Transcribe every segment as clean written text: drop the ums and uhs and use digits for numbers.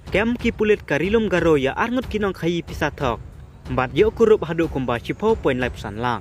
kem ki pulit karilum garo ya arngut kinong khayi pisathok bat yo kurup hadu kumba chipo point lai pesan lang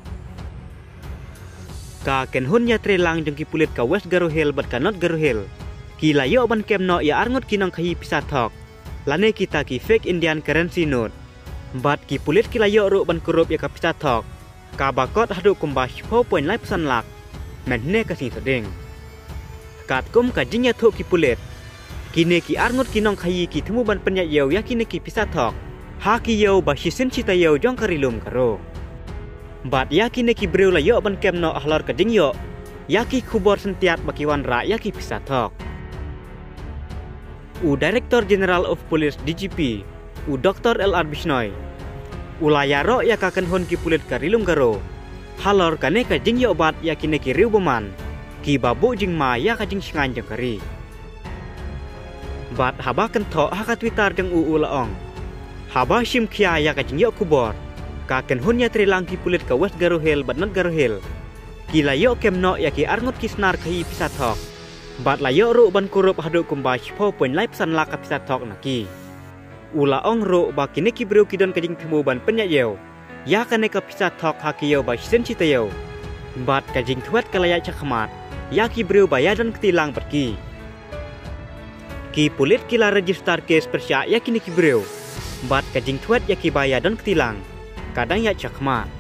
ka ken hun ya trelang jeng ki pulit ka west garo hill bat ka not garo hill ki layo ban kem no ya arngut kinong khayi pisathok lane kita ki fake Indian currency note bat ki pulit ki layo ru ban kurup ya ka pisathok ka bakot hadu kumba chipo point lai pesan lak men ne ka sing sedeng kat kum ka jinya thok ki pulit kini ki arngut kinong khayi ki themu ban penya yeu ya kini ki pisathok ha ki yeu ba hisin cita yeu jong karilum karo bat ya kini ki breu la yo ban kem no ahlor ka ding yo ya ki khubor sentiat bakiwan ra ya ki pisathok u Director General of Police DGP u Dr. LR Bisnoy ulayaro ya ka kan hon ki pulit karilum garo halor kane ka ding yo bat ya kini ki riu beman ki babu jing ma ya ka jing singan jeng kari bat haba kan tho ha ka Twitter jeng u laong haba sim khia ya ka jing yo kubor ka kan hun ya trilang ki pulit ka west garo hill bat not garo hill ki la yo kem no ya ki arngut ki snar khayi pisathok bat la yo ru ban kurup hadu kumba chipo point lai pesan la ka pisathok na ki u laong ru ba kini ki breu ki don ka jing themu ban penya yeu ya ka ne ka pisathok ha ki yo ba sen cita yeu bat ka jing thwet ka laya chakhmat ya ki breu ba ya don ktilang pat ki pulit kila register kes persya ya kini ki breu bat ka jing thwet ya ki baya don ktilang kadang ya chakhmat